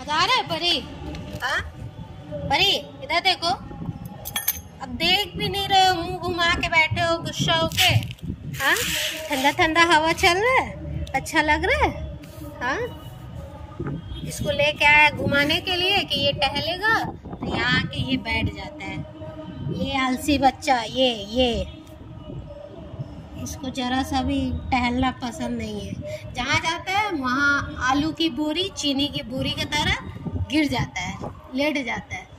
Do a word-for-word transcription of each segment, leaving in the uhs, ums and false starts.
मजा आ रहा है परी? हाँ परी इधर देखो, अब देख भी नहीं रहे हो, मुंह घुमा के बैठे हो गुस्सा होके। हाँ ठंडा ठंडा हवा चल रहा है, अच्छा लग रहा है। हाँ इसको लेके आया घुमाने के लिए कि ये टहलेगा, तो यहाँ के ये बैठ जाता है। ये आलसी बच्चा, ये ये इसको जरा सा भी टहलना पसंद नहीं है। जहाँ जाता है वहाँ आलू की बोरी, चीनी की बोरी की तरह गिर जाता है, लेट जाता है।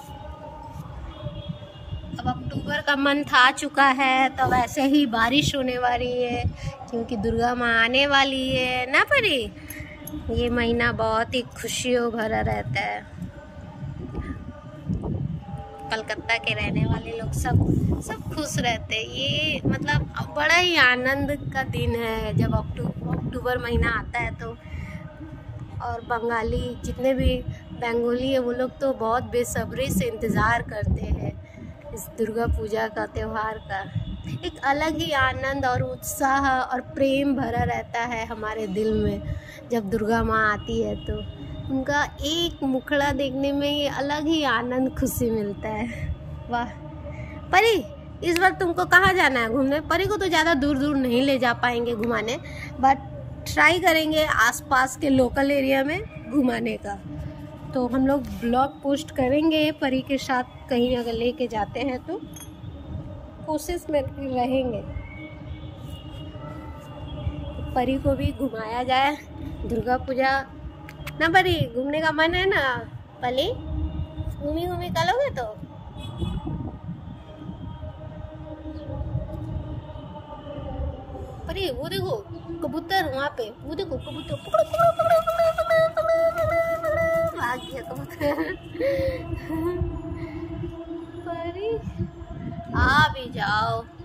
अब अक्टूबर का मंथ आ चुका है, तो वैसे ही बारिश होने वाली है, क्योंकि दुर्गा माँ आने वाली है ना परी। ये महीना बहुत ही खुशियों भरा रहता है। कलकत्ता के रहने वाले लोग सब सब खुश रहते हैं। ये मतलब बड़ा ही आनंद का दिन है जब अक्टूबर अक्टूबर महीना आता है तो। और बंगाली जितने भी बंगाली है वो लोग तो बहुत बेसब्री से इंतज़ार करते हैं इस दुर्गा पूजा का त्यौहार का। एक अलग ही आनंद और उत्साह और प्रेम भरा रहता है हमारे दिल में जब दुर्गा माँ आती है। तो उनका एक मुखड़ा देखने में ये अलग ही आनंद, खुशी मिलता है। वाह परी, इस बार तुमको कहाँ जाना है घूमने? परी को तो ज़्यादा दूर दूर नहीं ले जा पाएंगे घुमाने, बट ट्राई करेंगे आसपास के लोकल एरिया में घुमाने का। तो हम लोग ब्लॉग पोस्ट करेंगे परी के साथ, कहीं अगर लेके जाते हैं तो कोशिश में रहेंगे परी को भी घुमाया जाए। दुर्गा पूजा ना परी, घूमने का मन है ना पली? घूमी घूमी करोगे तो परी। वो देखो कबूतर वहाँ पे, वो देखो कबूतर, पकड़ो पकड़ो पकड़ो पकड़ो पकड़ो पकड़ो, भाग गया कबूतर। परी आ भी जाओ।